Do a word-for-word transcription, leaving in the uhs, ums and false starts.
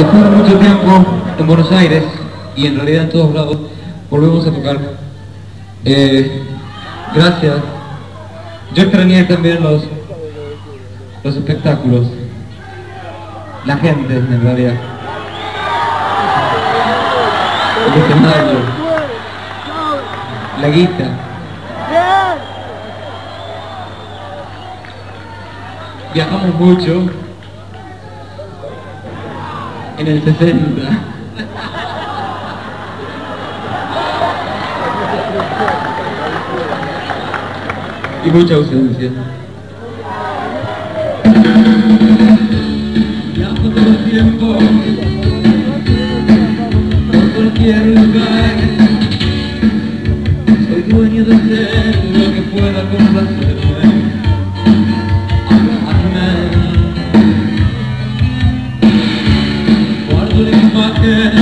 Después de mucho tiempo en Buenos Aires y en realidad en todos lados volvemos a tocar. Eh, gracias. Yo extrañé también los, los espectáculos, la gente en realidad, el escenario, la guita. Viajamos mucho en el sesenta. Y mucha ausencia. Viajo todo el tiempo por cualquier lugar. Soy dueño de hacer lo que pueda complacerme. Guardo la imagen